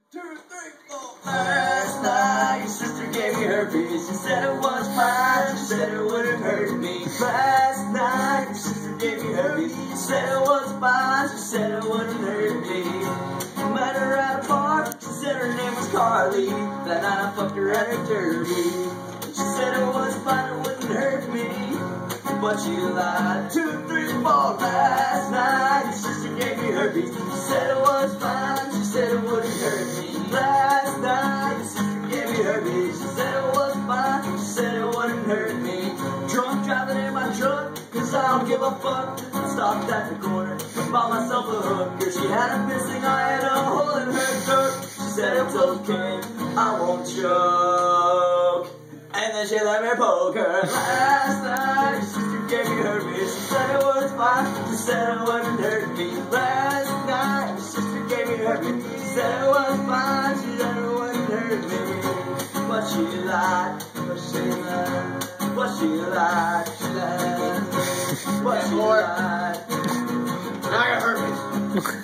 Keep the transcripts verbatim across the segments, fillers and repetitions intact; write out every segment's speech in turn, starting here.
Two, three, four. Last night, your sister gave me herpes. She said it was fine. She said it wouldn't hurt me. Last night, your sister gave me herpes. She said it was fine. She said it wouldn't hurt me. Met her at a park. She said her name was Carly. That night I fucked her at her derby. She said it was fine. It wouldn't hurt me. But she lied. Two, three, four. Last night, your sister gave me herpes. She said it was fine. She said it wouldn't hurt me. Last night, your sister gave me herpes. She said it was fine. She said it wouldn't hurt me. Drunk driving in my truck, cause I don't give a fuck. I stopped at the corner, bought myself a hook. Girl, she had a missing eye and a hole in her throat. She said it's okay, I won't choke. And then she let me poke her. Last night, your sister gave me herpes. She said it was fine. She said it wouldn't hurt me. Last night, your sister gave me herpes. She said it was fine. She said it wouldn't hurt me. But she lied. But she lied. But she lied. She lied. But she lied. Now I got herpes.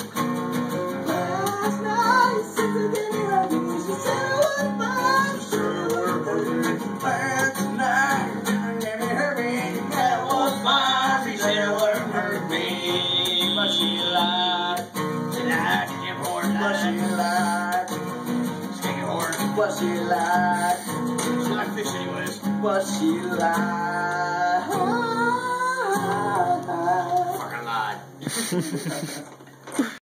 Last night, your sister gave me herpes. She said it was fine. She said it wouldn't hurt me. Last night, your sister gave me herpes. She said it was fine. She said it wouldn't hurt me. But she lied. She lied, she damn whore. But she lied. Stinky whore. But she lied. She liked fish anyways. But she lied. Fucking lied.